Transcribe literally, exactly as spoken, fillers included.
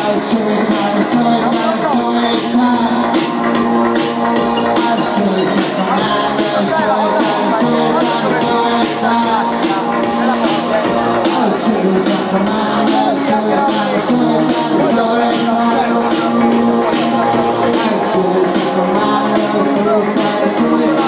suicide, suicide, suicide. I'm suicide, I'm suicide, suicide, suicide. I'm suicide, I'm suicide, suicide, suicide. I'm suicide, I'm suicide, suicide.